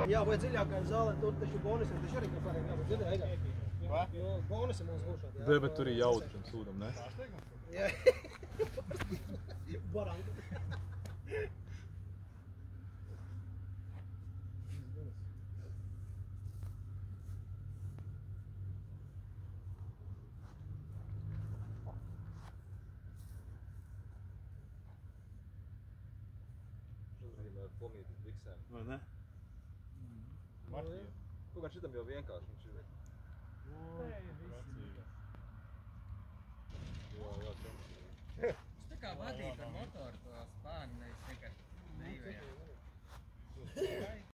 Jābūt dziļākai zālē, tur taču bonusiem, taču arī kāpāriem jābūt dziļākai. Ko? No bonusi mums būs šādi. Bet tur ir jautri šim sūdam, ne? Jā. Baranka. Pomīti viksēm. Vai ne? Marķi. Kaut kā šitam jau vienkārši viņš ir. Jā, Tas tā kā vadīt ar motoru to spāni, nevis vienkārši brīvajā.